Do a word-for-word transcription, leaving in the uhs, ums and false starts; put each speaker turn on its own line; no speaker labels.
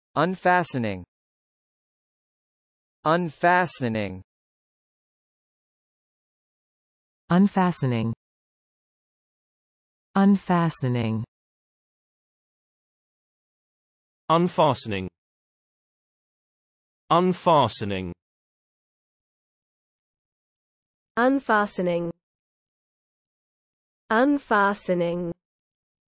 Unfastening. Unfastening.
Unfastening. Unfastening.
Unfastening. Unfastening.
Unfastening. Unfastening.